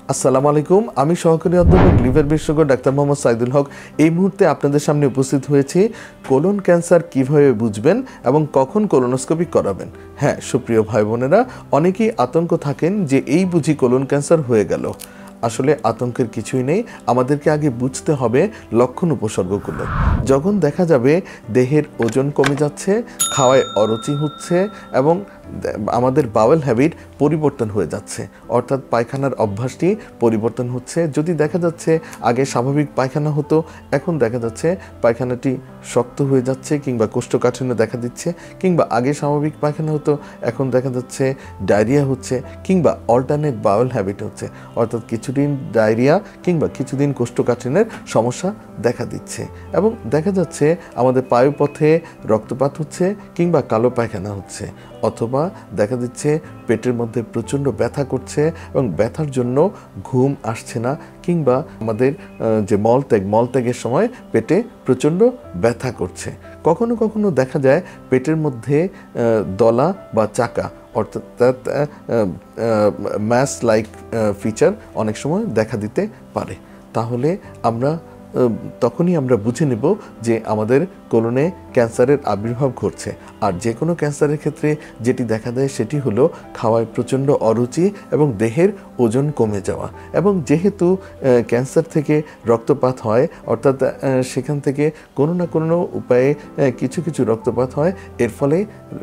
আসসালামু আলাইকুম। আমি সহকারী অধ্যাপক লিভার বিশেষজ্ঞ ডাক্তার মোহাম্মদ সাইদুল হক এই মুহূর্তে আপনাদের সামনে উপস্থিত হয়েছি। কোলন ক্যান্সার কিভাবে বুঝবেন এবং কখন কোলোনোস্কোপি করাবেন। হ্যাঁ সুপ্রিয় ভাই বোনেরা, অনেকেই আতঙ্ক থাকেন যে এই বুঝি কোলন ক্যান্সার হয়ে গেল। আসলে আতঙ্কের কিছুই নেই, আমাদেরকে আগে বুঝতে হবে লক্ষণ উপসর্গগুলো। যখন দেখা যাবে দেহের ওজন কমে যাচ্ছে, খাওয়ায় অরুচি হচ্ছে এবং আমাদের বাওয়েল হ্যাবিট পরিবর্তন হয়ে যাচ্ছে, অর্থাৎ পায়খানার অভ্যাসটি পরিবর্তন হচ্ছে। যদি দেখা যাচ্ছে আগে স্বাভাবিক পায়খানা হতো, এখন দেখা যাচ্ছে পায়খানাটি শক্ত হয়ে যাচ্ছে কিংবা কোষ্ঠকাঠিন্য দেখা দিচ্ছে, কিংবা আগে স্বাভাবিক পায়খানা হতো এখন দেখা যাচ্ছে ডায়রিয়া হচ্ছে, কিংবা অল্টারনেট বাওয়েল হ্যাবিট হচ্ছে, অর্থাৎ কিছুদিন ডায়রিয়া কিংবা কিছুদিন কোষ্ঠকাঠিন্যের সমস্যা দেখা দিচ্ছে। এবং দেখা যাচ্ছে আমাদের পায়ুপথে রক্তপাত হচ্ছে কিংবা কালো পায়খানা হচ্ছে, অথবা দেখা দিচ্ছে পেটের মধ্যে প্রচণ্ড ব্যথা করছে এবং ব্যথার জন্য ঘুম আসছে না, কিংবা আমাদের যে মলত্যাগের সময় পেটে প্রচণ্ড ব্যথা করছে। কখনো কখনো দেখা যায় পেটের মধ্যে দলা বা চাকা, অর্থাৎ ম্যাস লাইক ফিচার অনেক সময় দেখা দিতে পারে। তাহলে তখনই আমরা বুঝে নেব যে আমাদের কোলনে ক্যান্সারের আবির্ভাব ঘটছে। আর যে কোনো ক্যান্সারের ক্ষেত্রে যেটি দেখা দেয় সেটি হলো খাওয়ায় প্রচণ্ড অরুচি এবং দেহের ওজন কমে যাওয়া। এবং যেহেতু ক্যান্সার থেকে রক্তপাত হয়, অর্থাৎ সেখান থেকে কোনো না কোনো উপায়ে কিছু রক্তপাত হয়, এর ফলে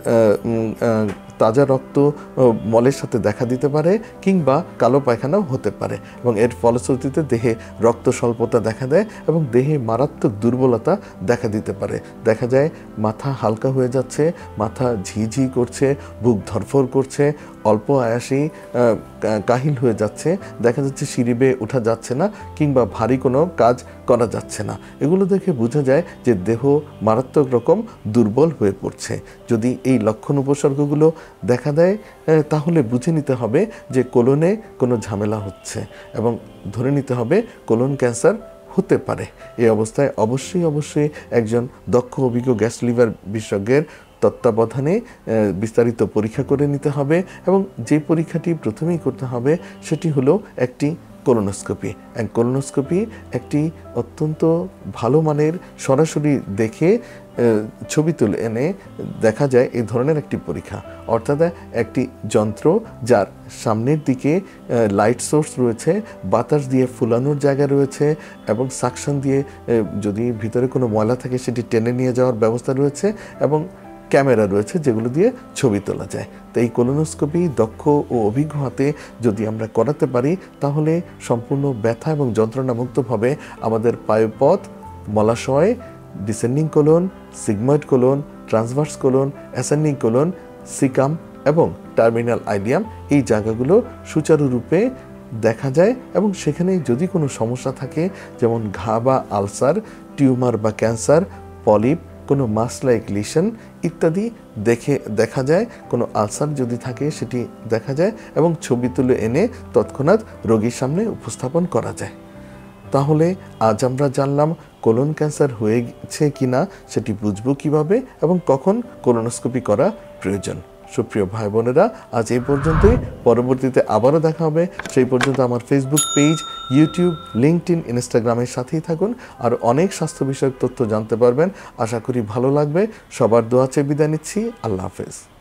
তাজা রক্ত মলের সাথে দেখা দিতে পারে কিংবা কালো পায়খানাও হতে পারে, এবং এর ফলশ্রুতিতে দেহে রক্ত স্বল্পতা দেখা দেয় এবং দেহে মারাত্মক দুর্বলতা দেখা দিতে পারে। দেখা যায় মাথা হালকা হয়ে যাচ্ছে, মাথা ঝিঝি করছে, বুক ধরফর করছে, অল্প আয়াসেই কাহিল হয়ে যাচ্ছে, দেখা যাচ্ছে সিঁড়ি বেয়ে ওঠা যাচ্ছে না কিংবা ভারী কোনো কাজ করা যাচ্ছে না। এগুলো দেখে বোঝা যায় যে দেহ মারাত্মক রকম দুর্বল হয়ে পড়ছে। যদি এই লক্ষণ উপসর্গগুলো দেখা দেয় তাহলে বুঝে নিতে হবে যে কোলনে কোনো ঝামেলা হচ্ছে এবং ধরে নিতে হবে কোলন ক্যান্সার হতে পারে। এই অবস্থায় অবশ্যই একজন দক্ষ অভিজ্ঞ গ্যাস লিভার বিশেষজ্ঞের তত্ত্বাবধানে বিস্তারিত পরীক্ষা করে নিতে হবে, এবং যে পরীক্ষাটি প্রথমেই করতে হবে সেটি হলো একটি কোলোনোস্কোপি। কোলোনোস্কোপি একটি অত্যন্ত ভালো মানের সরাসরি দেখে ছবি তুলে এনে দেখা যায় এই ধরনের একটি পরীক্ষা, অর্থাৎ একটি যন্ত্র যার সামনের দিকে লাইট সোর্স রয়েছে, বাতাস দিয়ে ফুলানোর জায়গা রয়েছে এবং সাকশন দিয়ে যদি ভিতরে কোনো ময়লা থাকে সেটি টেনে নিয়ে যাওয়ার ব্যবস্থা রয়েছে, এবং ক্যামেরা রয়েছে যেগুলো দিয়ে ছবি তোলা যায়। তো এই কোলোনোস্কোপি দক্ষ ও অভিজ্ঞ হাতে যদি আমরা করাতে পারি তাহলে সম্পূর্ণ ব্যথা এবং যন্ত্রণামুক্তভাবে আমাদের পায়ুপথ, মলাশয়, descending colon, sigmoid colon, transverse colon, ascending colon, caecum এবং টার্মিনাল আইলিয়াম, এই জায়গাগুলো সুচারুরূপে দেখা যায়। এবং সেখানে যদি কোনো সমস্যা থাকে, যেমন ঘা বা আলসার, টিউমার বা ক্যান্সার, পলিপ, কোনো মাস লাইক লিশন ইত্যাদি দেখা যায়। কোনো আলসার যদি থাকে সেটি দেখা যায় এবং ছবি তুলে এনে তৎক্ষণাৎ রোগীর সামনে উপস্থাপন করা যায়। তাহলে আজ আমরা জানলাম কোলন ক্যান্সার হয়েছে কিনা সেটি বুঝবো কিভাবে এবং কখন কোলোনোস্কোপি করা প্রয়োজন। সুপ্রিয় ভাই বোনেরা, আজ এই পর্যন্তই। পরবর্তীতে আবারও দেখা হবে। সেই পর্যন্ত আমার ফেসবুক পেজ, ইউটিউব, লিঙ্কডইন, ইনস্টাগ্রামের সাথেই থাকুন। আর অনেক স্বাস্থ্য বিষয়ক তথ্য জানতে পারবেন। আশা করি ভালো লাগবে। সবার দোয়া চেয়ে বিদায় নিচ্ছি। আল্লাহ হাফেজ।